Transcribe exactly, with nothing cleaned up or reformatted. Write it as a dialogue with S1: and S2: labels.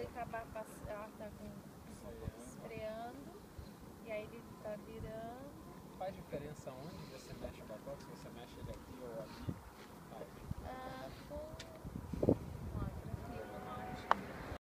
S1: ele tá, pass... ah, tá com esfriando. E aí ele tá virando.
S2: Faz diferença onde você mexe o pacote? Se você mexe ele aqui ou aqui?